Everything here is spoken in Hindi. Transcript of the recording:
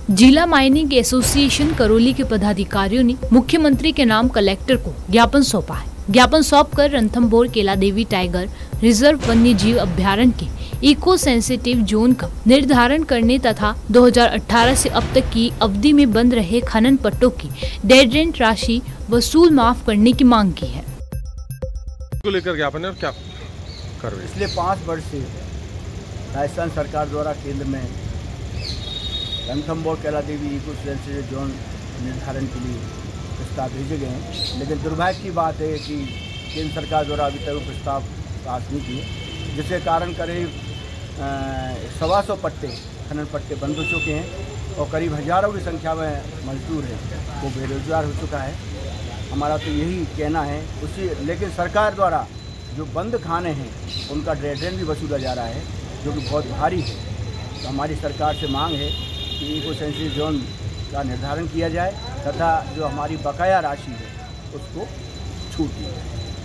जिला माइनिंग एसोसिएशन करौली के पदाधिकारियों ने मुख्यमंत्री के नाम कलेक्टर को ज्ञापन सौंपा है। ज्ञापन सौंपकर रणथंभौर केला देवी टाइगर रिजर्व वन्य जीव अभ्यारण्य के इको सेंसिटिव जोन का निर्धारण करने तथा 2018 से अब तक की अवधि में बंद रहे खनन पट्टों की डेड रेंट राशि वसूल माफ करने की मांग की है। को लेकर ज्ञापन है और क्या कर रहे हैं? पिछले 5 वर्ष से राजस्थान सरकार द्वारा केंद्र में रणथंभौर केला देवी इको सेंसिटिव जोन निर्धारण के लिए प्रस्ताव भेजे गए हैं, लेकिन दुर्भाग्य की बात है कि केंद्र सरकार द्वारा अभी तक वो प्रस्ताव पास नहीं किए, जिसके कारण करीब 125 पट्टे खनन पट्टे बंद हो चुके हैं और करीब हज़ारों की संख्या में मजदूर हैं वो बेरोजगार हो चुका है। हमारा तो यही कहना है लेकिन सरकार द्वारा जो बंद खाने हैं उनका डेड रेंट भी वसूला जा रहा है, जो कि बहुत भारी है। तो हमारी सरकार से मांग है कि इको सेंसिटिव जोन का निर्धारण किया जाए तथा जो हमारी बकाया राशि है उसको छूट दी जाए।